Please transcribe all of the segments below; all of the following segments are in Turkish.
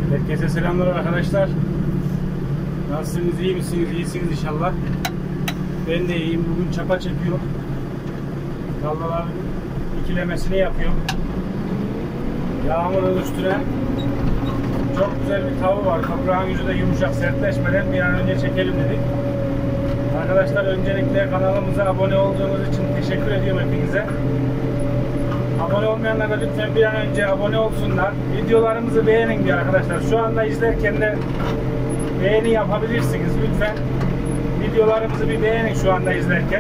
Herkese selamlar arkadaşlar. Nasılsınız, iyi misiniz? İyisiniz inşallah. Ben de iyiyim. Bugün çapa çekiyorum. Tarlaların ikilemesini yapıyorum. Yağmurun üstüne çok güzel bir tavı var. Toprağın yüzü de yumuşak, sertleşmeden bir an önce çekelim dedik. Arkadaşlar öncelikle kanalımıza abone olduğunuz için teşekkür ediyorum hepinize. Abone olmayanlar da lütfen bir an önce abone olsunlar. Videolarımızı beğenin diyor arkadaşlar. Şu anda izlerken de beğeni yapabilirsiniz. Lütfen videolarımızı bir beğenin şu anda izlerken.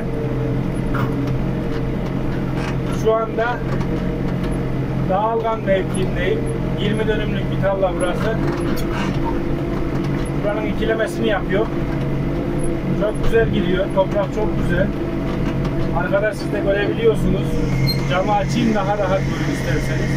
Şu anda Dağılgan mevkiindeyim. 20 dönümlük bir tarla burası. Buranın ikilemesini yapıyor. Çok güzel gidiyor. Toprak çok güzel. Arkada siz de görebiliyorsunuz. Camı açayım daha rahat görün isterseniz.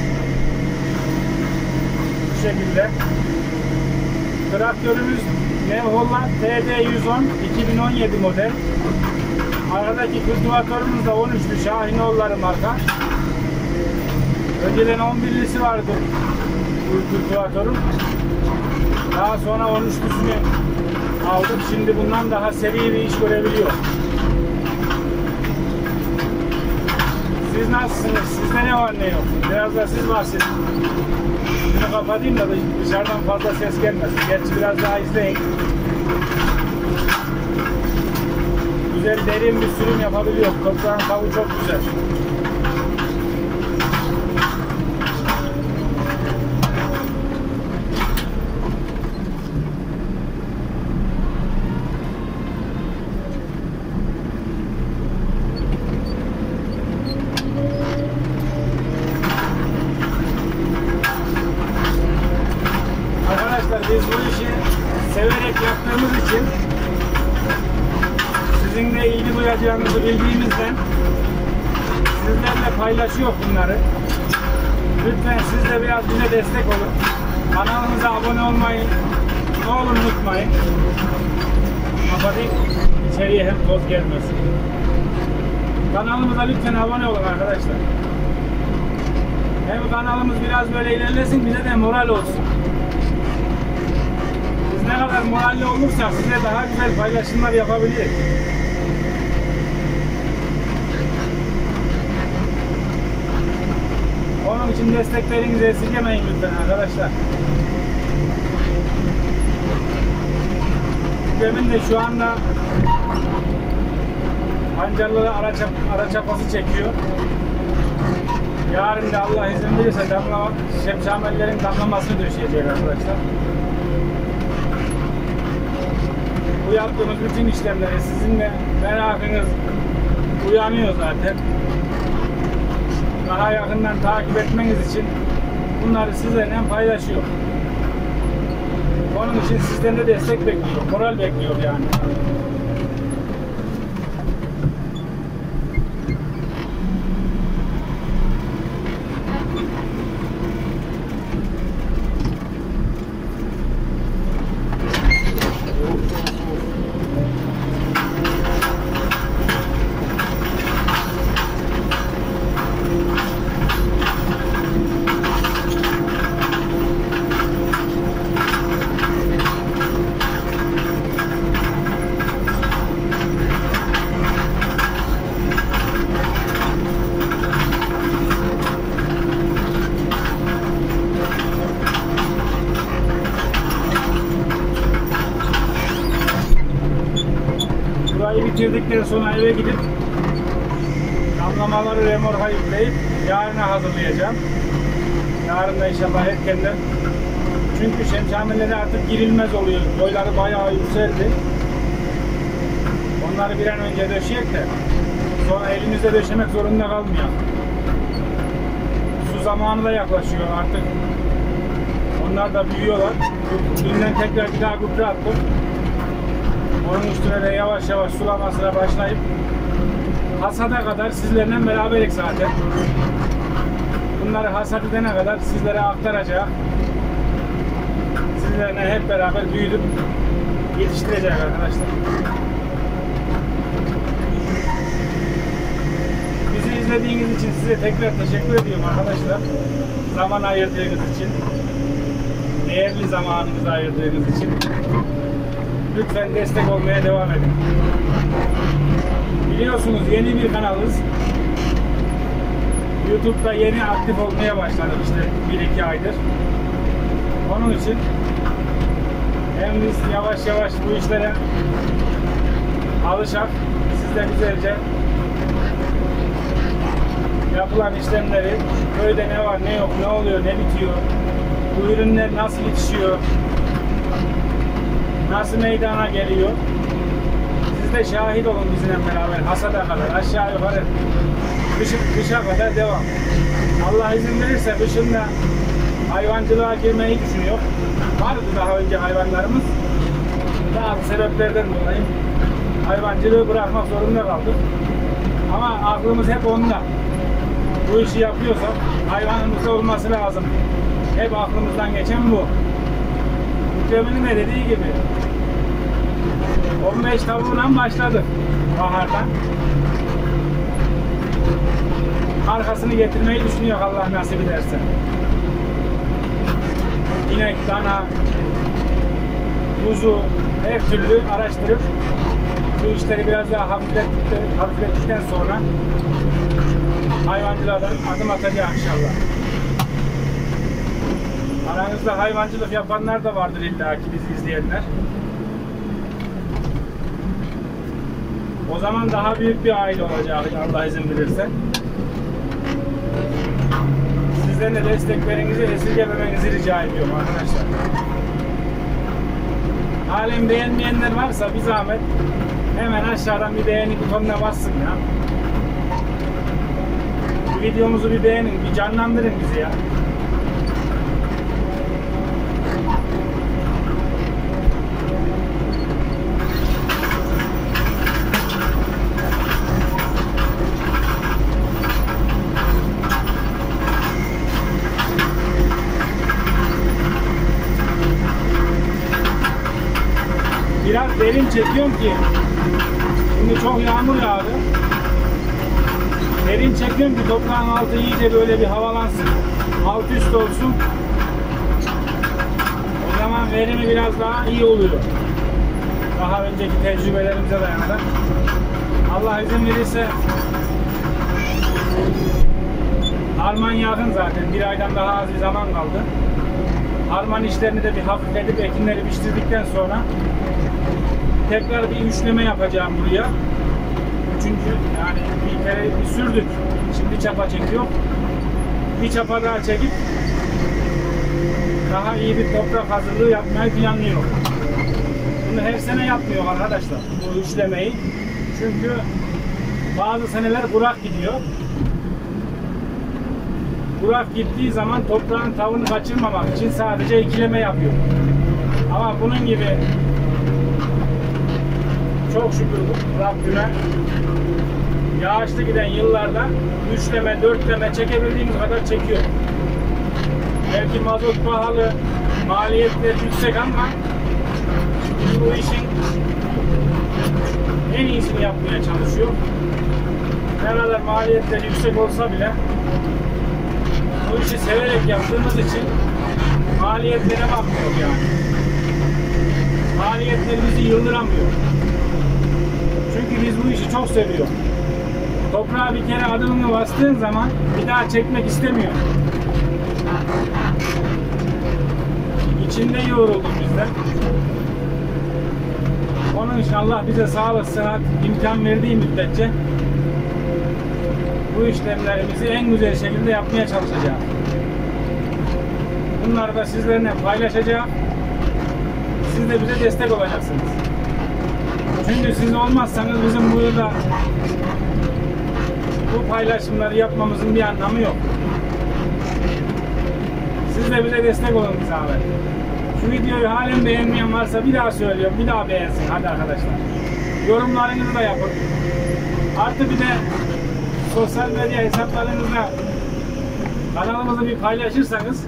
Bu şekilde. Traktörümüz New Holland TD110 2017 model. Aradaki kültivatörümüz de 13'lü Şahinoğulları marka. Önceden 11'lisi vardı bu kültivatörün. Daha sonra 13'lüsünü aldık. Şimdi bundan daha seri bir iş görebiliyor. Siz nasılsınız? Sizde ne var ne yok? Biraz da siz bahsedin. Şunu kapatayım da dışarıdan fazla ses gelmesin. Gerçi biraz daha izleyin. Güzel derin bir sürüm yapabiliyor. Toprağın tavuğu çok güzel. Biz bu işi severek yaptığımız için sizin de ilgi duyacağınızı bildiğimizden sizlerle paylaşıyor bunları. Lütfen siz de biraz bize destek olun. Kanalımıza abone olmayı ne olur unutmayın. Kapatayım, içeriye hem toz gelmesin. Kanalımıza lütfen abone olun arkadaşlar. Hem kanalımız biraz böyle ilerlesin, bize de moral olsun. Ne kadar moralli olursak size daha güzel paylaşımlar yapabiliriz. Onun için desteklerinizi esirgemeyin lütfen arkadaşlar. Demin de şu anda pancarları ara çapası çekiyor. Yarın da Allah izin verirse şemşamellerin damlamasını döşeyecek arkadaşlar. Bu yaptığımız bütün işlemleri sizin de merakınız uyanıyor zaten. Daha yakından takip etmeniz için bunları sizlerle paylaşıyor. Onun için sizden de destek bekliyor, moral bekliyor yani. Burayı bitirdikten sonra eve gidip damlamaları remorka yükleyip yarına hazırlayacağım. Yarın da inşallah erkenden. Çünkü şemşamelleri artık girilmez oluyor. Boyları bayağı yükseldi. Onları bir an önce döşeyek de sonra elimizde döşemek zorunda kalmayalım. Su zamanı da yaklaşıyor artık. Onlar da büyüyorlar. Dünden tekrar bir daha gübre attım. Onun üstüne de yavaş yavaş sulamasına başlayıp hasada kadar sizlerle beraberik zaten. Bunları hasat edene kadar sizlere aktaracak. Sizlerle hep beraber büyüdüp yetiştirecek arkadaşlar. Bizi izlediğiniz için size tekrar teşekkür ediyorum arkadaşlar. Zaman ayırdığınız için. değerli zamanınızı ayırdığınız için. Lütfen destek olmaya devam edin. Biliyorsunuz yeni bir kanalız. YouTube'da yeni aktif olmaya başladık işte 1-2 aydır. Onun için hem biz yavaş yavaş bu işlere alışak, siz de güzelce yapılan işlemleri, köyde ne var ne yok, ne oluyor, ne bitiyor, bu ürünler nasıl yetişiyor, nasıl meydana geliyor, siz de şahit olun bizimle beraber hasada kadar aşağı yukarı kışa kadar devam. Allah izin verirse kışında hayvancılığa girmeyi düşünüyor. Vardı daha önce hayvanlarımız. Bazı sebeplerden dolayı hayvancılığı bırakmak zorunda kaldık. Ama aklımız hep onda. Bu işi yapıyorsak hayvanımız olması lazım. Hep aklımızdan geçen bu. Mükremin'in de dediği gibi 15 tavuğundan başladık bahardan. Arkasını getirmeyi düşünüyor Allah nasip ederse. İnek, dana, kuzu her türlü araştırıp bu işleri biraz daha hafiflettikten sonra hayvancılığa adım atacağım inşallah. Aranızda hayvancılık yapanlar da vardır illa ki bizi izleyenler. O zaman daha büyük bir aile olacak Allah izin verirse. Sizden de desteklerinizi esirgememenizi rica ediyorum arkadaşlar. Halen beğenmeyenler varsa bir zahmet hemen aşağıdan bir beğeni butonuna bassın ya. Bu videomuzu bir beğenin, bir canlandırın bizi ya. Biraz derin çekiyorum ki şimdi çok yağmur yağdı. Derin çekiyorum ki toprağın altı iyice böyle bir havalansın. Alt üst olsun. O zaman verimi biraz daha iyi oluyor. Daha önceki tecrübelerimize dayanarak. Allah izin verirse harman yakın zaten. Bir aydan daha az bir zaman kaldı. Harman işlerini de bir hafifletip ekinleri biçtirdikten sonra tekrar bir üçleme yapacağım buraya. Üçüncü yani bir kere bir sürdük. Şimdi çapa çekiyor. Bir çapa daha çekip daha iyi bir toprak hazırlığı yapmayı planlıyor. Bunu her sene yapmıyor arkadaşlar bu üçlemeyi. Çünkü bazı seneler kurak gidiyor. Kurak gittiği zaman toprağın tavını kaçırmamak için sadece ikileme yapıyor. Ama bunun gibi çok şükür Rabbime yağışlı giden yıllarda üçleme, dörtleme çekebildiğimiz kadar çekiyor. Belki mazot pahalı, maliyetler yüksek ama bu işin en iyisini yapmaya çalışıyor. Ne kadar maliyetler yüksek olsa bile bu işi severek yaptığımız için maliyetlere bakmıyor yani. Maliyetler bizi yıldıramıyor. Çünkü biz bu işi çok seviyoruz. Toprağa bir kere adımını bastığın zaman bir daha çekmek istemiyor. İçinde yorulduk bizden. Onun için Allah bize sağlık, sıhhat, imkan verdiği müddetçe bu işlemlerimizi en güzel şekilde yapmaya çalışacağız. Bunları da sizlerle paylaşacağım. Siz de bize destek olacaksınız. Çünkü siz olmazsanız bizim burada bu paylaşımları yapmamızın bir anlamı yok. Siz de bize destek olun bize abi. Şu videoyu halen beğenmeyen varsa bir daha söylüyorum, bir daha beğensin hadi arkadaşlar. Yorumlarınızı da yapın. Artı bir de sosyal medya hesaplarınızda kanalımızı bir paylaşırsanız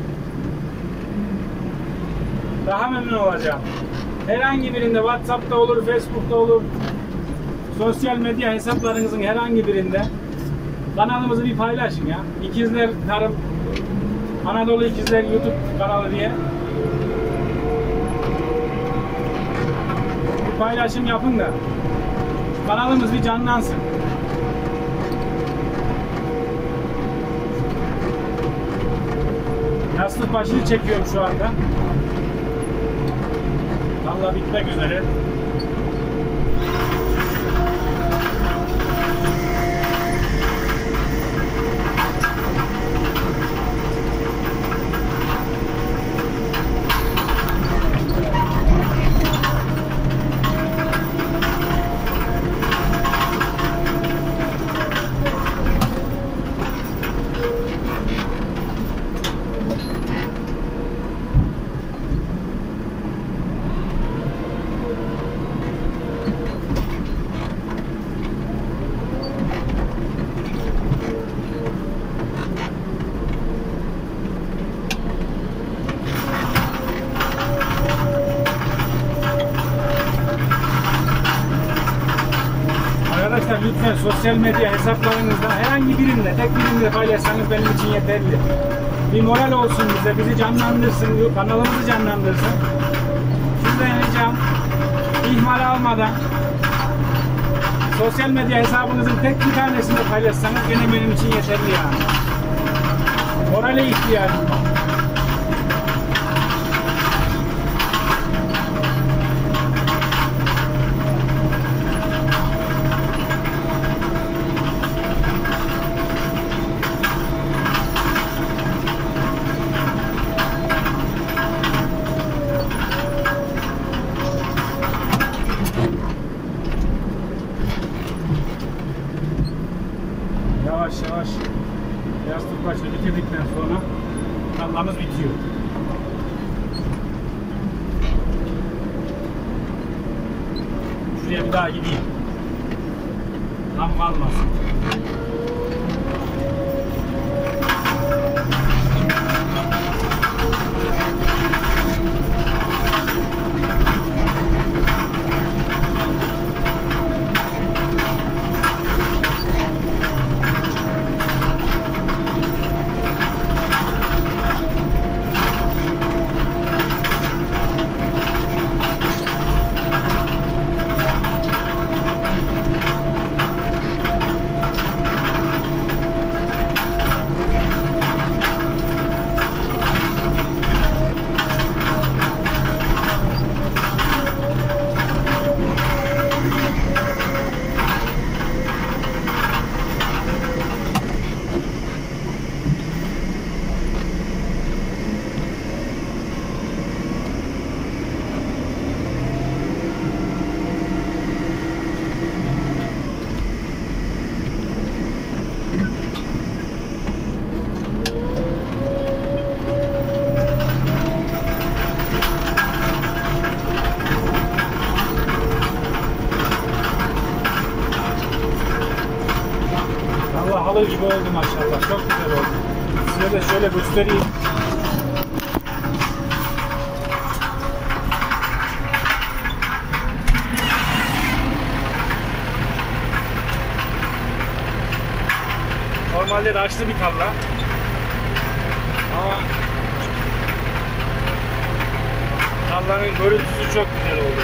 daha memnun olacağım. Herhangi birinde WhatsApp'ta olur, Facebook'ta olur, sosyal medya hesaplarınızın herhangi birinde kanalımızı bir paylaşın ya. İkizler Tarım, Anadolu İkizler YouTube kanalı diye paylaşım yapın da kanalımız bir canlansın. Yastık başını çekiyorum şu anda. Vallahi bitmek üzere. Arkadaşlar lütfen sosyal medya hesaplarınızda herhangi birinde, tek birinde paylaşsanız benim için yeterli. Bir moral olsun bize, bizi canlandırsın, kanalımızı canlandırsın. Sizden ricam ihmal almadan sosyal medya hesabınızın tek bir tanesini paylaşsanız gene benim için yeterli yani. Morale ihtiyacım var. Yavaş yavaş yastık başını bitirdikten sonra tarlamız bitiyor. Şuraya bir daha gideyim. Tam kalmasın. Halı gibi oldu maşallah. Çok güzel oldu. Size de şöyle göstereyim. Normalde taşlı bir tarla. Ama tarlanın görüntüsü çok güzel oldu.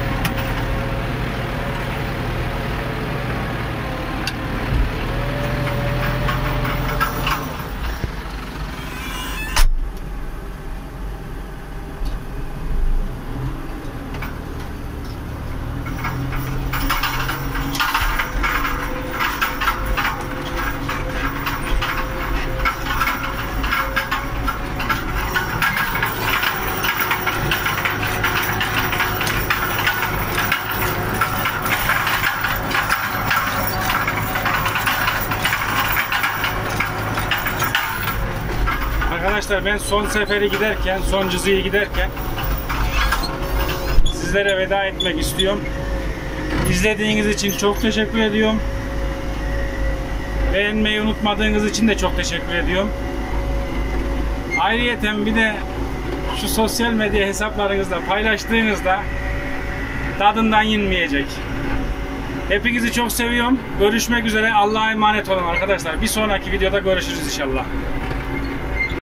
Arkadaşlar ben son seferi giderken, son cızıyı giderken sizlere veda etmek istiyorum. İzlediğiniz için çok teşekkür ediyorum. Beğenmeyi unutmadığınız için de çok teşekkür ediyorum. Ayrıyeten bir de şu sosyal medya hesaplarınızda paylaştığınızda tadından yenmeyecek. Hepinizi çok seviyorum. Görüşmek üzere. Allah'a emanet olun arkadaşlar. Bir sonraki videoda görüşürüz inşallah.